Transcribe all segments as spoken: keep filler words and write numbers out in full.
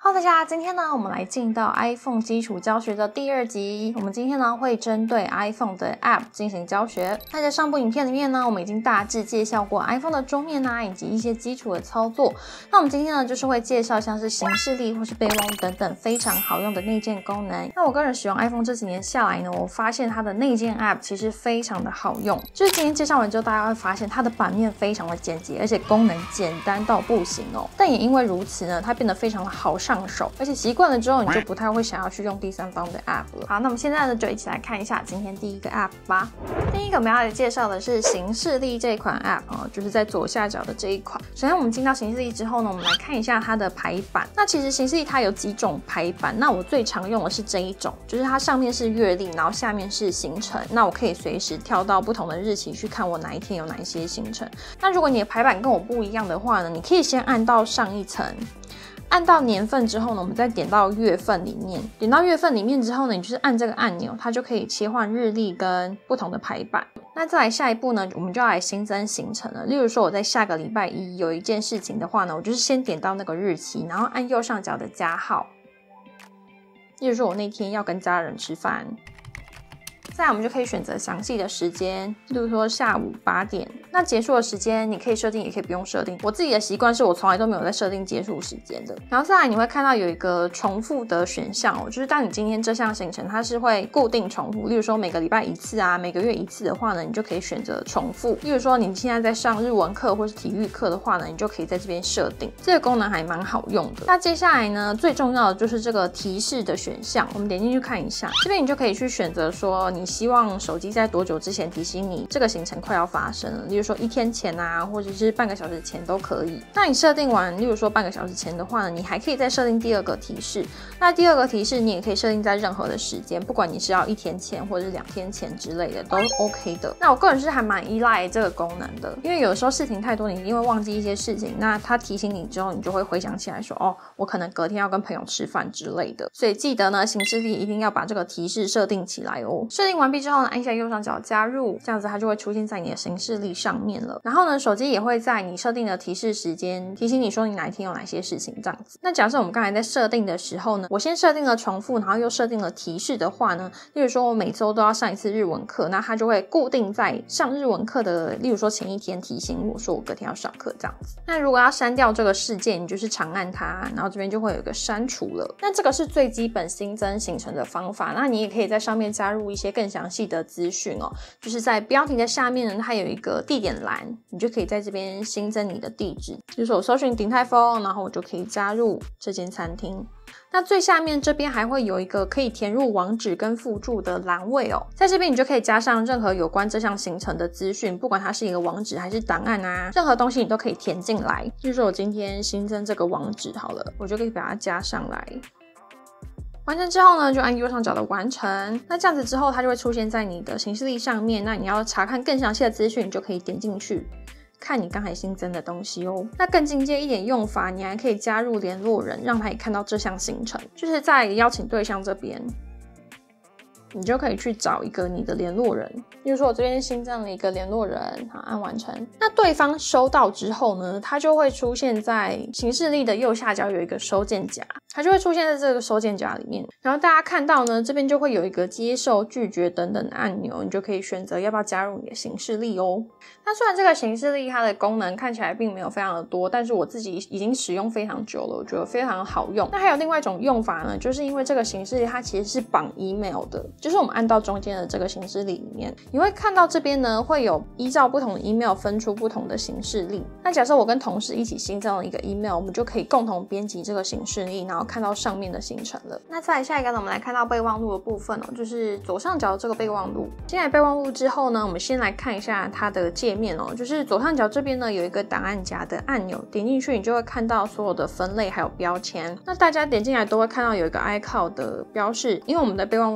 Hello， 大家，今天呢，我们来进到 iPhone 基础教学的第二集。我们今天呢，会针对 iPhone 的 App 进行教学。那在上部影片里面呢，我们已经大致介绍过 iPhone 的桌面啊，以及一些基础的操作。那我们今天呢，就是会介绍像是行事历或是备忘录等等非常好用的内建功能。那我个人使用 iPhone 这几年下来呢，我发现它的内建 App 其实非常的好用。就是今天介绍完之后，大家会发现它的版面非常的简洁，而且功能简单到不行哦。但也因为如此呢，它变得非常的好上手，而且习惯了之后，你就不太会想要去用第三方的 App 了。好，那我们现在呢，就一起来看一下今天第一个 App 吧。第一个我们要来介绍的是行事历这一款 App 哦，就是在左下角的这一款。首先我们进到行事历之后呢，我们来看一下它的排版。那其实行事历它有几种排版，那我最常用的是这一种，就是它上面是月历，然后下面是行程。那我可以随时跳到不同的日期去看我哪一天有哪一些行程。那如果你的排版跟我不一样的话呢，你可以先按到上一层。按到年份之后呢，我们再点到月份里面，点到月份里面之后呢，你就是按这个按钮，它就可以切换日历跟不同的排版。那再来下一步呢，我们就要来新增行程了。例如说我在下个礼拜一有一件事情的话呢，我就是先点到那个日期，然后按右上角的加号。例如说我那天要跟家人吃饭。再来我们就可以选择详细的时间，例如说下午八点。那结束的时间你可以设定也可以不用设定，我自己的习惯是我从来都没有在设定结束时间的。然后再来你会看到有一个重复的选项哦，就是当你今天这项行程它是会固定重复，例如说每个礼拜一次啊，每个月一次的话呢，你就可以选择重复。例如说你现在在上日文课或是体育课的话呢，你就可以在这边设定，这个功能还蛮好用的。那接下来呢，最重要的就是这个提示的选项，我们点进去看一下，这边你就可以去选择说你希望手机在多久之前提醒你这个行程快要发生了，例如说一天前啊，或者是半个小时前都可以。那你设定完，例如说半个小时前的话呢，你还可以再设定第二个提示。那第二个提示你也可以设定在任何的时间，不管你是要一天前或者是两天前之类的都 OK 的。那我个人是还蛮依赖这个功能的，因为有的时候事情太多，你一定会忘记一些事情，那它提醒你之后，你就会回想起来说，哦，我可能隔天要跟朋友吃饭之类的。所以记得呢，行事历一定要把这个提示设定起来哦。设定完毕之后呢，按下右上角加入，这样子它就会出现在你的行事历上面了。然后呢，手机也会在你设定的提示时间提醒你说你哪一天有哪些事情这样子。那假设我们刚才在设定的时候呢，我先设定了重复，然后又设定了提示的话呢，例如说我每周都要上一次日文课，那它就会固定在上日文课的，例如说前一天提醒我说我隔天要上课这样子。那如果要删掉这个事件，你就是长按它，然后这边就会有一个删除了。那这个是最基本新增行程的方法，那你也可以在上面加入一些更详细的资讯哦，就是在标题的下面呢，它有一个地点栏，你就可以在这边新增你的地址，就是我搜寻鼎泰丰，然后我就可以加入这间餐厅。那最下面这边还会有一个可以填入网址跟附注的栏位哦，在这边你就可以加上任何有关这项行程的资讯，不管它是一个网址还是档案啊，任何东西你都可以填进来。就是说我今天新增这个网址好了，我就可以把它加上来。完成之后呢，就按右上角的完成。那这样子之后，它就会出现在你的行事历上面。那你要查看更详细的资讯，你就可以点进去看你刚才新增的东西哦。那更进阶一点用法，你还可以加入联络人，让他也看到这项行程。就是在邀请对象这边，你就可以去找一个你的联络人。比如说我这边新增了一个联络人，好，按完成。那对方收到之后呢，它就会出现在行事历的右下角有一个收件夹，它就会出现在这个收件夹里面。然后大家看到呢，这边就会有一个接受、拒绝等等的按钮，你就可以选择要不要加入你的行事历哦。那虽然这个行事历它的功能看起来并没有非常的多，但是我自己已经使用非常久了，我觉得非常好用。那还有另外一种用法呢，就是因为这个行事历它其实是绑 email 的，就是我们按到中间的这个行事历里面，你会看到这边呢会有依照不同的 email 分出不同的行事历。那假设我跟同事一起新增了一个 email， 我们就可以共同编辑这个行事历，然后看到上面的行程了。那再来下一个呢，我们来看到备忘录的部分哦，就是左上角这个备忘录。进来备忘录之后呢，我们先来看一下它的界面哦，就是左上角这边呢有一个档案夹的按钮，点进去你就会看到所有的分类还有标签。那大家点进来都会看到有一个 iCloud 的标示，因为我们的备忘录它就是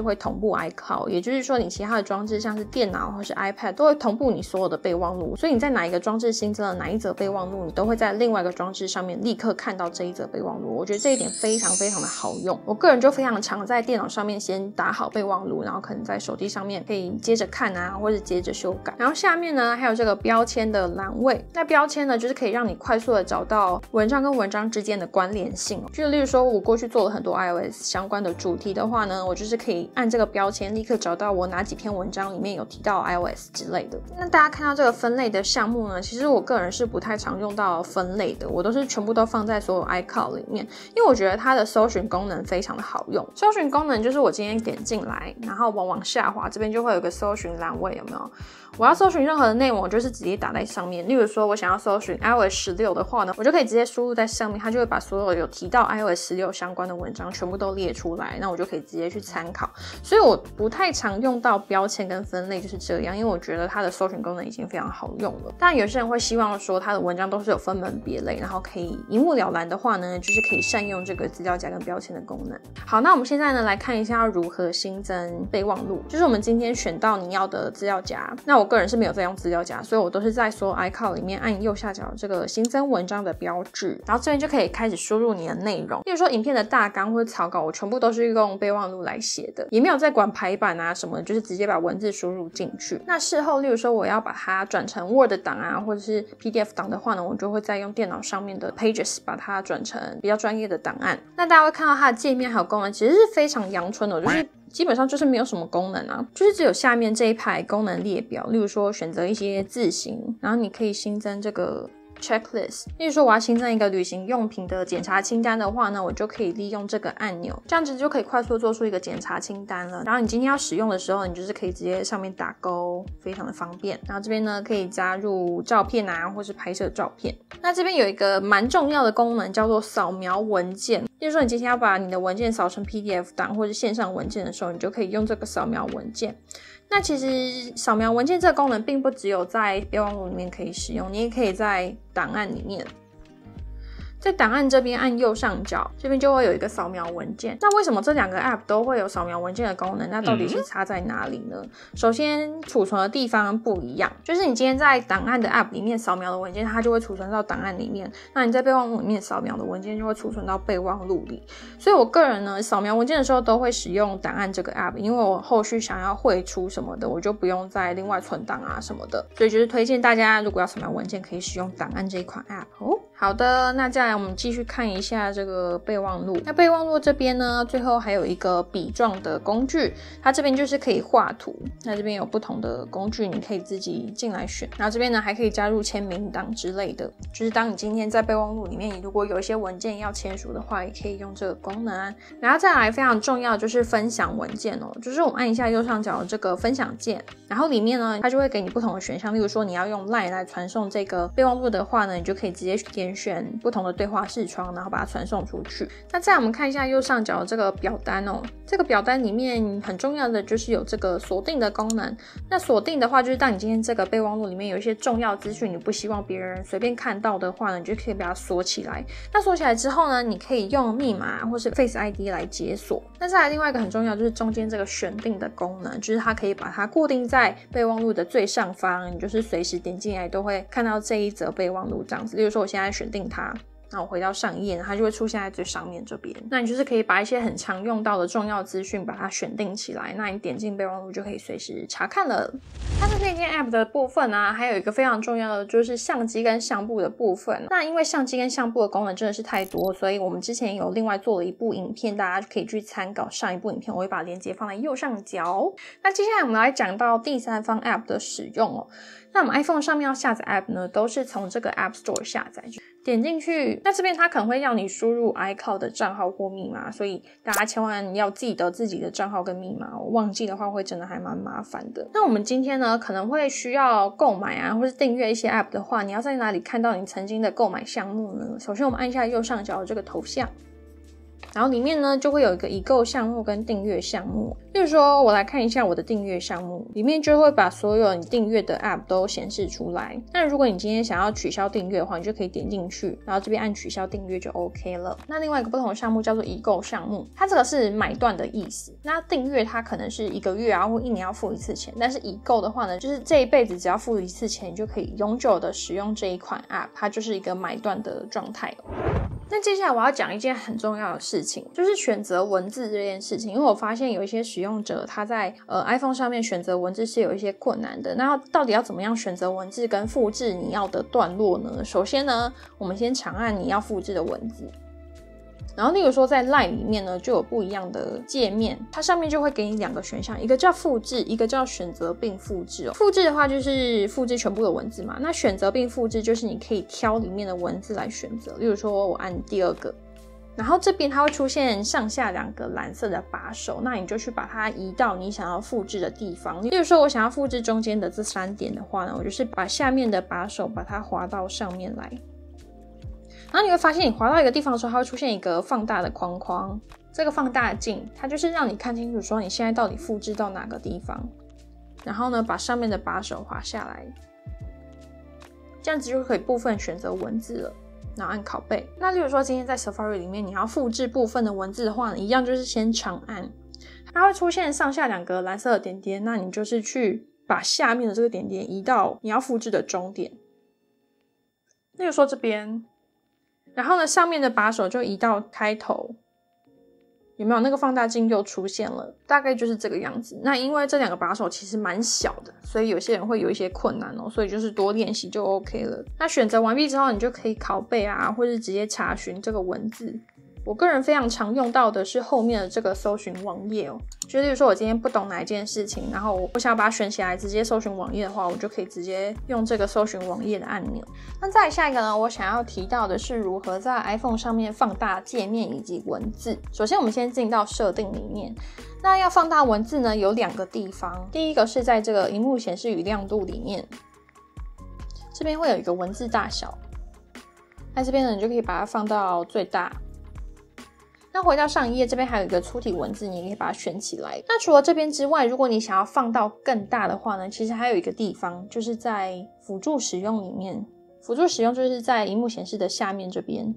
是会同步 iCloud， 也就是说你其他的装置像是电脑或是 iPad 都会同步你所有的备忘录，所以你在哪一个装置新增了哪一则备忘录，你都会在另外一个装置上面立刻看到这一则备忘录。我觉得这一点非常非常的好用，我个人就非常常在电脑上面先打好备忘录，然后可能在手机上面可以接着看啊，或者接着修改。然后下面呢还有这个标签的栏位，那标签呢就是可以让你快速的找到文章跟文章之间的关联性，就例如说我过去做了很多 iOS 相关的主题的话呢，我就是可以按这个标签立刻找到我哪几篇文章里面有提到 iOS 之类的。那大家看到这个分类的项目呢，其实我个人是不太常用到分类的，我都是全部都放在所有 iCloud 里面，因为我觉得它的搜寻功能非常的好用。搜寻功能就是我今天点进来，然后往往下滑，这边就会有一个搜寻栏位，有没有？我要搜寻任何的内容，我就是直接打在上面。例如说我想要搜寻 i O S 十六的话呢，我就可以直接输入在上面，它就会把所有有提到 i O S 十六相关的文章全部都列出来，那我就可以直接去参考。所以我不太常用到标签跟分类就是这样，因为我觉得它的搜寻功能已经非常好用了。当然有些人会希望说它的文章都是有分门别类，然后可以一目了然的话呢，就是可以善用这个资料夹跟标签的功能。好，那我们现在呢来看一下要如何新增备忘录，就是我们今天选到你要的资料夹，那我个人是没有在用资料夹，所以我都是在所有 iCloud 里面按右下角这个新增文章的标志，然后这边就可以开始输入你的内容。例如说影片的大纲或者草稿，我全部都是用备忘录来写的，也没有在管排版啊什么的，就是直接把文字输入进去。那事后例如说我要把它转成 Word 档啊或者是 P D F 档的话呢，我就会再用电脑上面的 Pages 把它转成比较专业的档案。那大家会看到它的界面还有功能其实是非常阳春的，就是基本上就是没有什么功能啊，就是只有下面这一排功能列表，例如说选择一些字型，然后你可以新增这个checklist， 例如说我要新增一个旅行用品的检查清单的话呢，我就可以利用这个按钮，这样子就可以快速做出一个检查清单了。然后你今天要使用的时候，你就是可以直接上面打勾，非常的方便。然后这边呢可以加入照片啊，或是拍摄照片。那这边有一个蛮重要的功能叫做扫描文件，例如说你今天要把你的文件扫成 P D F 档或者线上文件的时候，你就可以用这个扫描文件。那其实扫描文件这个功能并不只有在备忘录里面可以使用，你也可以在档案里面。在档案这边按右上角，这边就会有一个扫描文件。那为什么这两个 App 都会有扫描文件的功能？那到底是差在哪里呢？嗯、首先，储存的地方不一样，就是你今天在档案的 App 里面扫描的文件，它就会储存到档案里面；那你在备忘录里面扫描的文件就会储存到备忘录里。所以我个人呢，扫描文件的时候都会使用档案这个 App， 因为我后续想要汇出什么的，我就不用再另外存档啊什么的。所以就是推荐大家，如果要扫描文件，可以使用档案这一款 App 哦。好的，那再来我们继续看一下这个备忘录。那备忘录这边呢，最后还有一个笔状的工具，它这边就是可以画图。那这边有不同的工具，你可以自己进来选。然后这边呢还可以加入签名档之类的，就是当你今天在备忘录里面，你如果有一些文件要签署的话，也可以用这个功能。然后再来非常重要就是分享文件哦，就是我们按一下右上角的这个分享键，然后里面呢它就会给你不同的选项，例如说你要用 LINE 来传送这个备忘录的话呢，你就可以直接点选不同的对话视窗，然后把它传送出去。那再来我们看一下右上角的这个表单哦，这个表单里面很重要的就是有这个锁定的功能。那锁定的话，就是当你今天这个备忘录里面有一些重要资讯，你不希望别人随便看到的话呢，你就可以把它锁起来。那锁起来之后呢，你可以用密码或是 Face I D 来解锁。那再来另外一个很重要就是中间这个选定的功能，就是它可以把它固定在备忘录的最上方，你就是随时点进来都会看到这一则备忘录这样子。例如说我现在选定它，那我回到上一页，它就会出现在最上面这边。那你就是可以把一些很常用到的重要资讯把它选定起来，那你点进备忘录就可以随时查看了。它的内建 App 的部分啊，还有一个非常重要的就是相机跟相簿的部分。那因为相机跟相簿的功能真的是太多，所以我们之前有另外做了一部影片，大家可以去参考上一部影片，我会把链接放在右上角。那接下来我们来讲到第三方 App 的使用哦。那我们 iPhone 上面要下载 App 呢，都是从这个 App Store 下载，点进去，那这边它可能会要你输入 iCloud 的账号或密码，所以大家千万要记得自己的账号跟密码，忘记的话会真的还蛮麻烦的。那我们今天呢，可能会需要购买啊，或是订阅一些 App 的话，你要在哪里看到你曾经的购买项目呢？首先我们按一下右上角的这个头像。 然后里面呢就会有一个已购项目跟订阅项目。例如说我来看一下我的订阅项目，里面就会把所有你订阅的 App 都显示出来。那如果你今天想要取消订阅的话，你就可以点进去，然后这边按取消订阅就 OK 了。那另外一个不同的项目叫做已购项目，它这个是买断的意思。那订阅它可能是一个月啊或一年要付一次钱，但是已购的话呢，就是这一辈子只要付一次钱，你就可以永久的使用这一款 App， 它就是一个买断的状态哦。那接下来我要讲一件很重要的事情，就是选择文字这件事情。因为我发现有一些使用者他在呃 iPhone 上面选择文字是有一些困难的。那到底要怎么样选择文字跟复制你要的段落呢？首先呢，我们先长按你要复制的文字。然后例如说在 Line 里面呢就有不一样的界面，它上面就会给你两个选项，一个叫复制，一个叫选择并复制哦。复制的话就是复制全部的文字嘛，那选择并复制就是你可以挑里面的文字来选择。例如说我按第二个，然后这边它会出现上下两个蓝色的把手，那你就去把它移到你想要复制的地方。例如说我想要复制中间的这三点的话呢，我就是把下面的把手把它滑到上面来。然后你会发现你滑到一个地方的时候，它会出现一个放大的框框，这个放大镜它就是让你看清楚说你现在到底复制到哪个地方。然后呢把上面的把手滑下来，这样子就可以部分选择文字了，然后按拷贝。那例如说今天在 Safari 里面你要复制部分的文字的话呢，一样就是先长按，它会出现上下两个蓝色的点点，那你就是去把下面的这个点点移到你要复制的终点。例如说这边，然后呢上面的把手就移到开头，有没有那个放大镜就出现了，大概就是这个样子。那因为这两个把手其实蛮小的，所以有些人会有一些困难哦，所以就是多练习就 OK 了。那选择完毕之后，你就可以拷贝啊，或是直接查询这个文字。我个人非常常用到的是后面的这个搜寻网页哦，就例如说我今天不懂哪一件事情，然后我想要把它选起来直接搜寻网页的话，我就可以直接用这个搜寻网页的按钮。那再下一个呢，我想要提到的是如何在 iPhone 上面放大界面以及文字。首先我们先进到设定里面，那要放大文字呢有两个地方，第一个是在这个萤幕显示与亮度里面，这边会有一个文字大小，在这边呢你就可以把它放到最大。那回到上一页，这边还有一个粗体文字，你也可以把它选起来。那除了这边之外，如果你想要放到更大的话呢，其实还有一个地方，就是在辅助使用里面。辅助使用就是在萤幕显示的下面这边，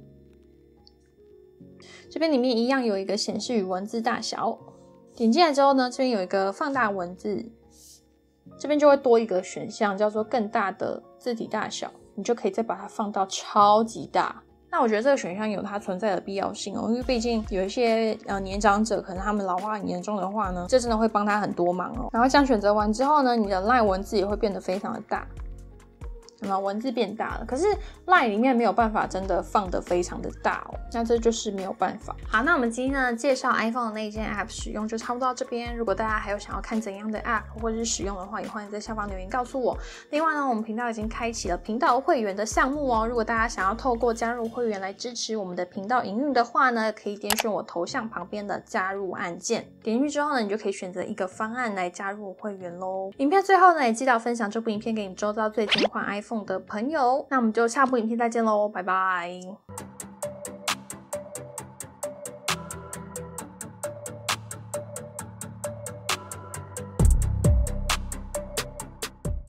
这边里面一样有一个显示与文字大小。点进来之后呢，这边有一个放大文字，这边就会多一个选项叫做更大的字体大小，你就可以再把它放到超级大。那我觉得这个选项有它存在的必要性哦，因为毕竟有一些呃年长者，可能他们老化很严重的话呢，这真的会帮他很多忙哦。然后这样选择完之后呢，你的 Line 文字也会变得非常的大。有没有文字变大了？可是 Line 里面没有办法真的放得非常的大哦，那这就是没有办法。好，那我们今天呢介绍 iPhone 的那一件 App 使用就差不多到这边。如果大家还有想要看怎样的 App 或者是使用的话，也欢迎在下方留言告诉我。另外呢，我们频道已经开启了频道会员的项目哦。如果大家想要透过加入会员来支持我们的频道营运的话呢，可以点选我头像旁边的加入按键，点进去之后呢，你就可以选择一个方案来加入会员咯。影片最后呢，也记得分享这部影片给你周遭最近换 iPhone 的朋友，那我们就下部影片再见咯，拜拜。